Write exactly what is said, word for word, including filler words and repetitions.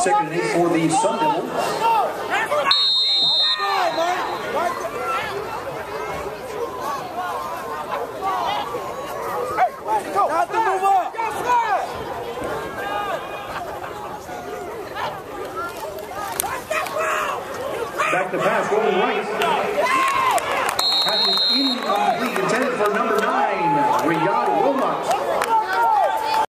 Second and eight for the Sundevils. Back to pass, going right. Pass is incomplete, intended for number nine, Riyadi.